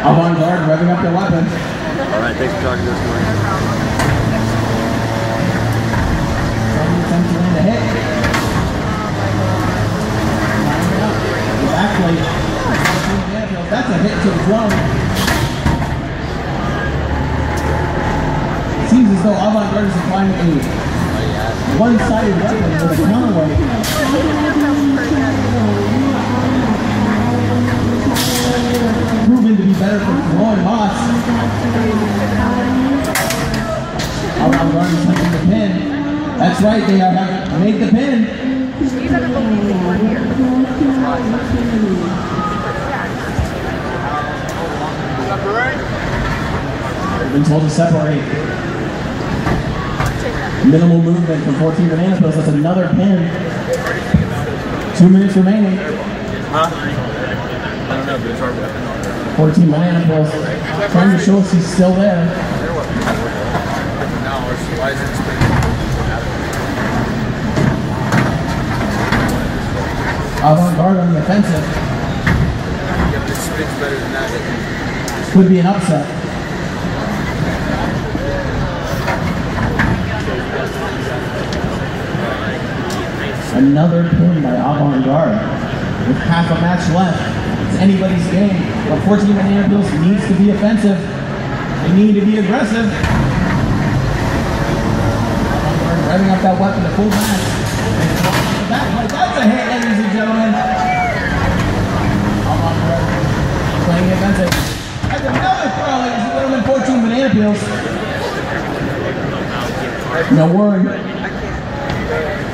Avant-Garde revving up their weapons. All right, thanks for talking to us, Mike. Essentially the hit. Back plate. That's a hit to the drum. Seems as though Avant-Garde is applying a one-sided weapon with a counterweight. Proven to be better for Floyd Moss. Avant-Garde is taking the pin. That's right, they have made the pin. We've been told to separate. Minimal movement from 14 banana pills. That's another pin. 2 minutes remaining. Huh? I don't know, but it's hard to 14 banana pills. Trying to show us he's still there. Why is it spinning? Avant-Garde on the offensive. Yeah, but it spins better than that. Could be an upset. Another pin by Avant-Garde. With half a match left. It's anybody's game. But 14 banana pills needs to be offensive. They need to be aggressive. Avant-Garde revving up that weapon to full match. That's a hit, ladies and gentlemen. Avant-Garde playing offensive. That's another throw, ladies and gentlemen. 14 banana peels. No worry.